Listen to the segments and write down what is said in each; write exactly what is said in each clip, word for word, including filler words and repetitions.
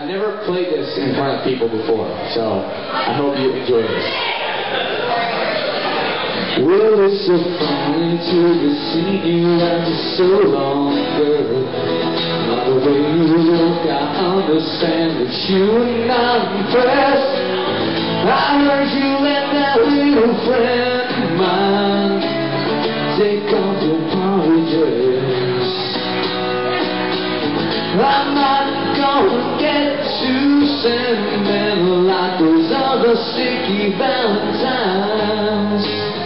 I've never played this in front of people before, so I hope you enjoy this. Well, it's so funny to be seeing you after so long, girl. By the way you look, I understand that you are not impressed. I heard you let that little friend of mine take off your party dress. I'm not gonna get too sentimental like those other sticky valentines.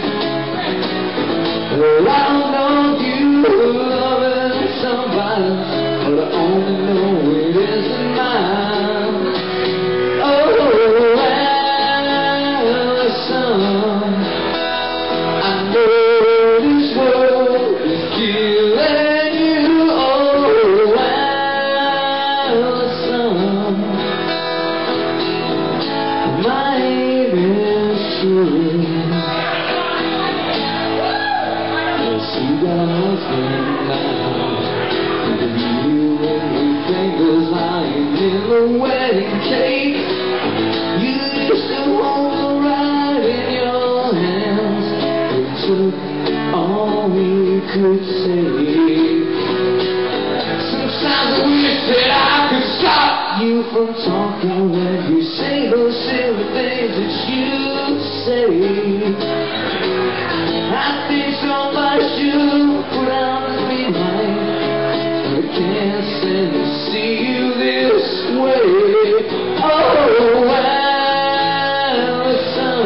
Well, I don't know if you're loving somebody, but I only know it isn't mine. Oh, Alison, I know this world is killing you. Oh, Alison, my aim is true. You got a husband now, and you and your fingers lying in the wedding cake. You used to hold the ride in your hands. It took all we could say. Sometimes I wish that I could stop you from talking when you say those silly things that you say. I think somebody should put out the speed light. I can't stand to see you this way. Oh, Alison,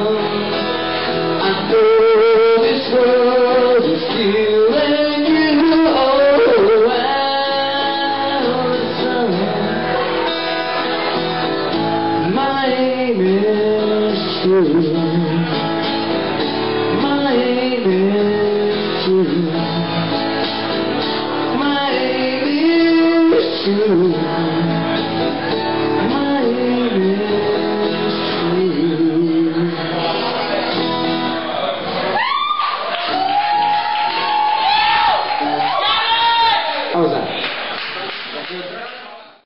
I know this world is killing you. Oh, Alison, my aim is true. My aim is true. My aim is true.